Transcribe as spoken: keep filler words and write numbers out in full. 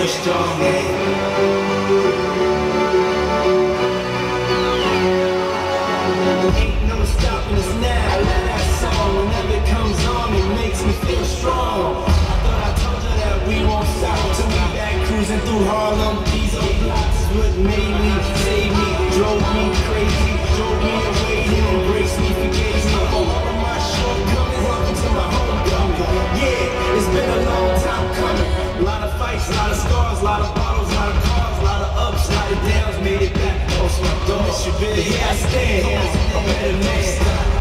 strong, man. Ain't no stopping us now. I love that song. Whenever it comes on, it makes me feel strong. I thought I told you that we won't stop till we back cruising through Harlem. These old blocks is what made me, saved me, drove me crazy, drove me away, and embraced me, forgave me for all of my shortcomings. Welcome to my homecoming. Yeah, it's been a long time coming. A lot of fights, a lot of scars, a lot of bottles, a lot of cars, a lot of ups, a lot of downs. Made it back, post my door. Here I stand, a better man.